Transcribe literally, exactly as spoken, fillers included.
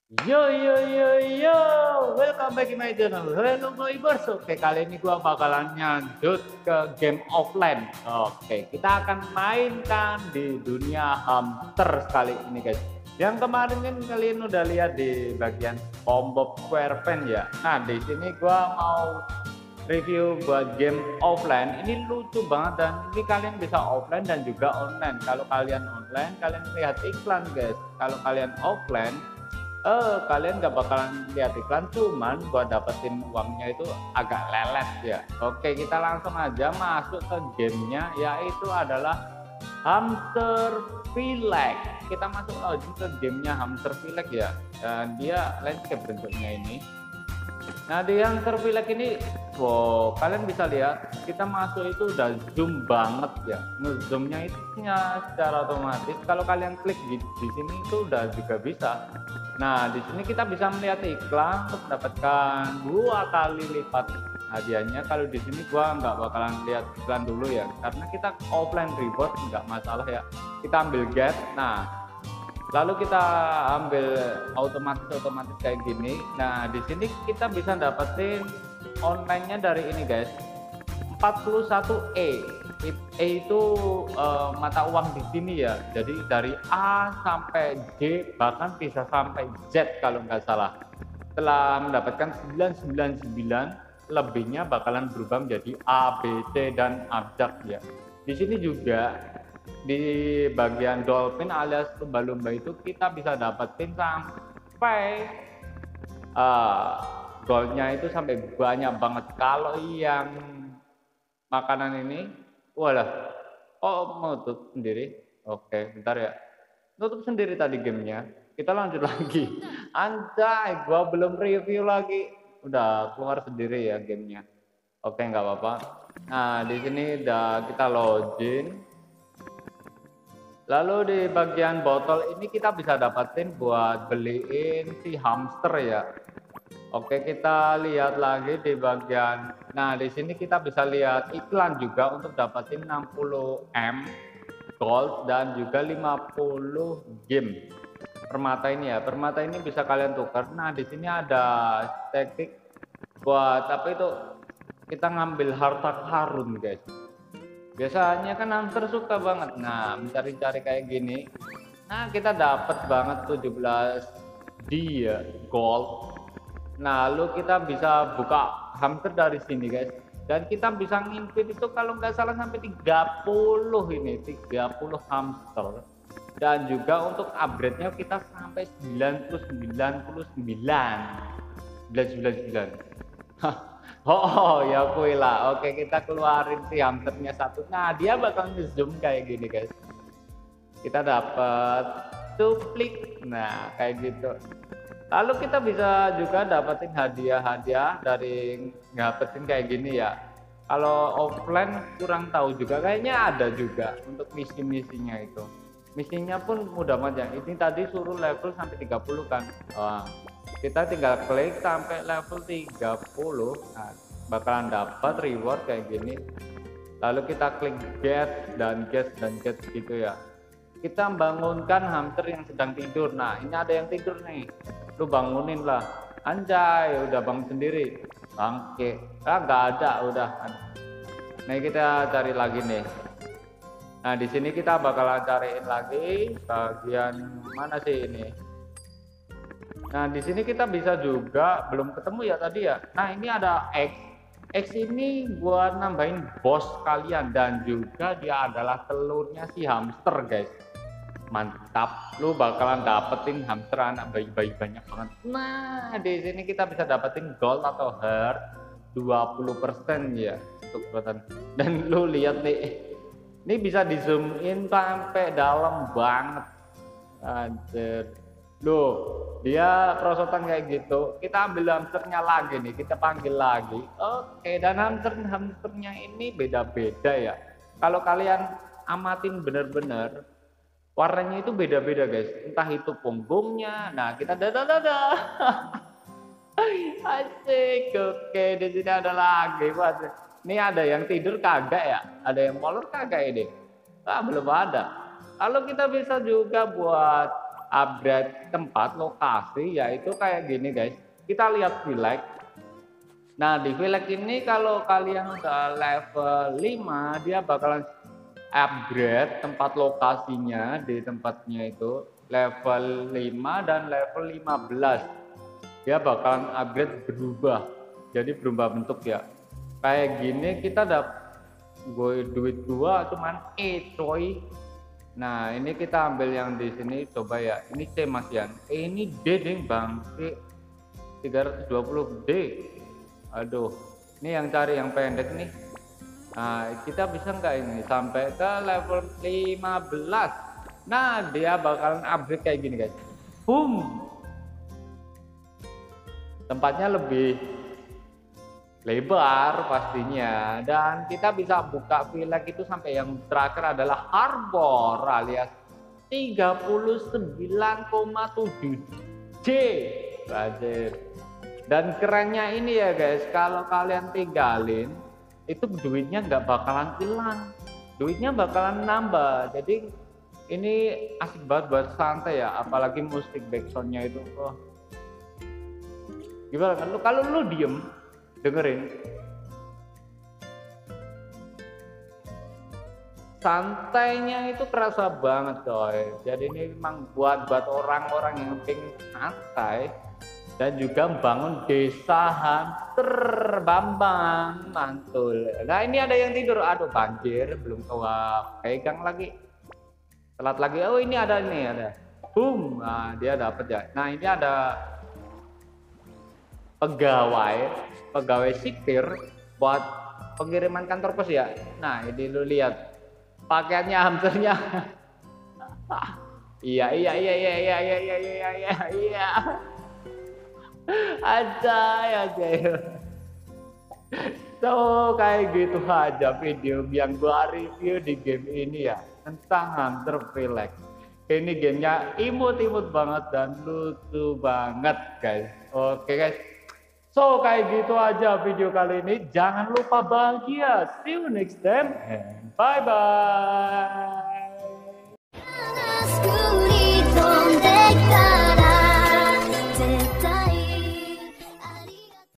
Yo yo yo yo, welcome back to my channel. Hello Boybers. Oke, kali ini gua bakalan nyandut ke game offline. Oke, kita akan mainkan di dunia hamster sekali ini, guys. Yang kemarin kan kalian udah lihat di bagian SpongeBob SquarePants ya. Nah, di sini gua mau review buat game offline. Ini lucu banget dan ini kalian bisa offline dan juga online. Kalau kalian online, kalian lihat iklan, guys. Kalau kalian offline, Eh, kalian gak bakalan lihat iklan, cuman buat dapetin uangnya itu agak lelet ya. Oke, kita langsung aja masuk ke gamenya, yaitu adalah Hamster Village. Kita masuk lagi ke gamenya Hamster Village ya, dan dia landscape bentuknya ini. Nah, di Hamster Village ini, wow, kalian bisa lihat kita masuk itu udah zoom banget ya. Ngezoomnya itu secara otomatis. Kalau kalian klik di, di sini itu udah juga bisa. Nah, di sini kita bisa melihat iklan untuk mendapatkan dua kali lipat hadiahnya. Kalau di sini gua nggak bakalan lihat iklan dulu ya, karena kita offline reward nggak masalah ya. Kita ambil get. Nah, lalu kita ambil otomatis otomatis kayak gini. Nah, di sini kita bisa dapetin online-nya dari ini, guys. empat puluh satu E. E itu uh, mata uang di sini ya. Jadi dari A sampai J, bahkan bisa sampai Z kalau nggak salah. Setelah mendapatkan sembilan ratus sembilan puluh sembilan, lebihnya bakalan berubah menjadi A, B, C dan abjad ya. Di sini juga di bagian dolphin alias lumba-lumba itu kita bisa dapetin sampai uh, goldnya itu sampai banyak banget. Kalau yang makanan ini, walah, oh mau tutup sendiri. Oke, bentar ya. Tutup sendiri tadi gamenya. Kita lanjut lagi. Anjay, gua belum review lagi. Udah keluar sendiri ya gamenya. Oke, nggak apa-apa. Nah, di sini udah kita login. Lalu di bagian botol ini kita bisa dapatin buat beliin si hamster ya. Oke, kita lihat lagi di bagian. Nah, di sini kita bisa lihat iklan juga untuk dapatin enam puluh M gold dan juga lima puluh gem. Permata ini ya. Permata ini bisa kalian tukar. Nah, di sini ada teknik buat apa itu? Kita ngambil harta karun, guys. Biasanya kan hamster suka banget. Nah, mencari-cari kayak gini. Nah, kita dapat banget tujuh belas D ya, gold. Nah, lalu kita bisa buka hamster dari sini, guys. Dan kita bisa ngimpit itu kalau nggak salah sampai tiga puluh ini, tiga puluh hamster. Dan juga untuk upgrade-nya kita sampai sembilan puluh sembilan puluh sembilan. sembilan puluh sembilan. Oh, oh ya kuy lah. Oke, kita keluarin si hamsternya satu. Nah, dia bakal nge-zoom kayak gini, guys. Kita dapat suplik. Nah, kayak gitu. Lalu kita bisa juga dapetin hadiah-hadiah dari dapetin kayak gini ya. Kalau offline kurang tahu juga, kayaknya ada juga untuk misi-misinya itu. Misinya pun mudah banget ya. Ini tadi suruh level sampai tiga puluh kan. Wah, kita tinggal klik sampai level tiga puluh. Nah, bakalan dapat reward kayak gini. Lalu kita klik get dan get dan get gitu ya. Kita bangunkan hamster yang sedang tidur. Nah, ini ada yang tidur nih. Lu bangunin lah. Anjay, udah bangun sendiri. Bangke. Ah, nggak ada, udah. Nah, kita cari lagi nih. Nah, di sini kita bakalan cariin lagi bagian mana sih ini. Nah, di sini kita bisa juga belum ketemu ya tadi ya. Nah, ini ada X. X ini buat nambahin bos kalian dan juga dia adalah telurnya si hamster, guys. Mantap, lu bakalan dapetin hamster anak bayi-bayi banyak banget. Nah, di sini kita bisa dapetin gold atau heart dua puluh persen ya untuk buatan. Dan lu lihat nih, ini bisa di zoom in sampai dalam banget. Anjir. Loh, dia perosotan kayak gitu. Kita ambil hamsternya lagi nih, kita panggil lagi. Oke, dan hamster-hamsternya ini beda-beda ya. Kalau kalian amatin bener-bener, warnanya itu beda-beda, guys. Entah itu punggungnya. Nah, kita dada-dada. Asik. Oke, di sini ada lagi. Ini ada yang tidur kagak ya? Ada yang molor kagak ini? Ah, belum ada. Lalu kita bisa juga buat upgrade tempat lokasi, yaitu kayak gini guys. Kita lihat village. Nah di village ini kalau kalian udah level lima, dia bakalan upgrade tempat lokasinya di tempatnya itu level lima dan level lima belas. Dia bakalan upgrade berubah, jadi berubah bentuk ya. Kayak gini kita dapat gue duit gua cuman E coy. Nah ini kita ambil yang di sini coba ya. Ini C Mas Yan. Eh, ini D ding bang. tiga ratus dua puluh D. Aduh, ini yang cari yang pendek nih. Nah kita bisa nggak ini sampai ke level lima belas. Nah dia bakalan upgrade kayak gini guys. Boom. Tempatnya lebih lebar pastinya, dan kita bisa buka village itu sampai yang terakhir adalah harbor alias tiga puluh sembilan koma tujuh J. Dan kerennya ini ya guys, kalau kalian tinggalin itu duitnya nggak bakalan hilang, duitnya bakalan nambah. Jadi ini asik banget buat santai ya, apalagi musik backsoundnya itu. Oh. Gimana kan lu kalau lu diem dengerin, santainya itu kerasa banget coy. Jadi ini memang buat buat orang-orang yang pengen santai dan juga bangun desa hamster Bambang mantul. Nah ini ada yang tidur, aduh banjir belum tua pegang lagi, telat lagi. Oh ini ada nih ada, boom, nah dia dapat ya. Nah ini ada pegawai pegawai sipir buat pengiriman kantor pos ya. Nah ini lu lihat pakaiannya hamsternya. iya iya iya iya iya iya iya iya iya iya aja aja. So kayak gitu aja video yang gua review di game ini ya, tentang Hunter Village. Ini gamenya imut-imut banget dan lucu banget guys. Oke guys, so kayak gitu aja video kali ini. Jangan lupa bahagia. See you next time and bye bye.